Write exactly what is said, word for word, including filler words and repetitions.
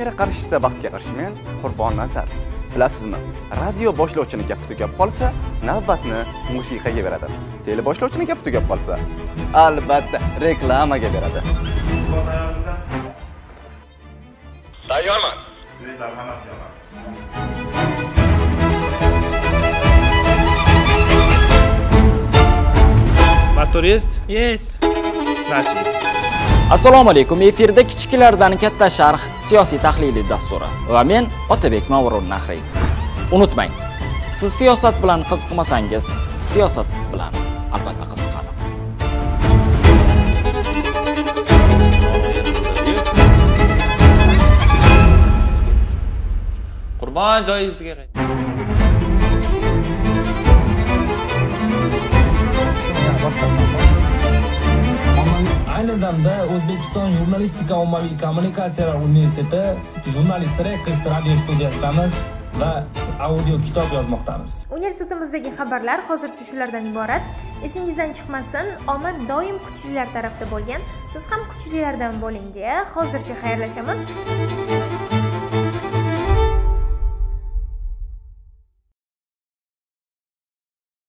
kamera qarshisida baxtga qarashmagan Qurbon Nazar. Bilasizmi, radio boshlovchini gap tugab qolsa, navbatni musiqaga beradi. Tele boshlovchini gap tugab qolsa, albatta reklamaga beradi. Tayyorman. Sizlar hammasini olamiz. Motor есть? Есть. Начали. Assalomu alaykum. Efirda kichiklardan katta sharh siyosiy tahliliy dasturi va men Otabek Mavrun Nahriy. Unutmang, siz siyosat bilan qiziqmasangiz, siyosat siz bilan albatta qiziqadi. Qurbon joyingizga qayting. Ayni damda O'zbekiston Jurnalistika ommaviy kommunikatsiyalar universiteti jurnalistlari Qiz radio studiyasidamiz va audio kitob yozmoqdamiz. Universitetimizdagi xabarlar hozircha shulardan iborat. Esingizdan chiqmasin, omad doim kuchlilar tarafda bo'lgan. Siz ham kuchlilardan bo'ling deya hozircha xayrlashamiz.